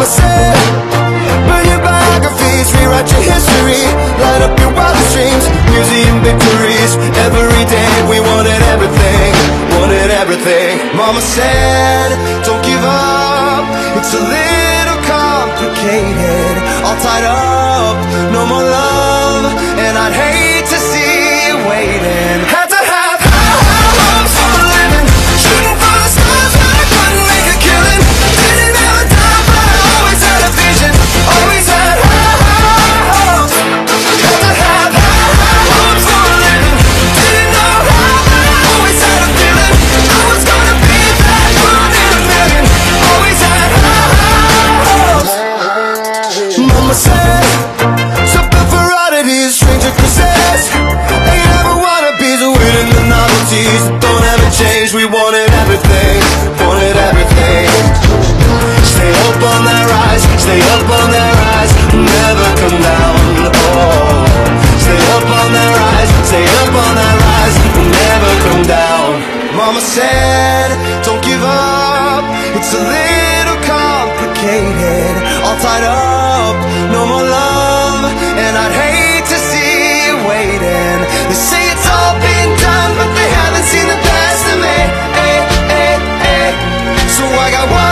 Mama said, burn your biographies, rewrite your history, light up your wildest dreams, museum victories. Every day we wanted everything, wanted everything. Mama said, don't give up, it's a little complicated, all tied up, no more love, and I'd hate to see you waiting. Had to have high hopes for a living, shooting for the stars, but I couldn't make a killing. Didn't have a dime, but I always had a vision, always had high hopes. Had to have high hopes for a living, didn't know how, but I always had a feeling I was gonna be that one in a million. Always had high hopes. Mama said, so built for oddities, stranger crusades. They never wannabes, winning the novelties that don't ever change. We wanted everything, wanted everything. Stay up on that rise, stay up on that rise, never come down. Oh, stay up on that rise, stay up on that rise, never come down. Mama said, don't give up, it's a little complicated, all tied up, no more love, and I'd hate to see you waiting. They say it's all been done, but they haven't seen the best of me. So I got one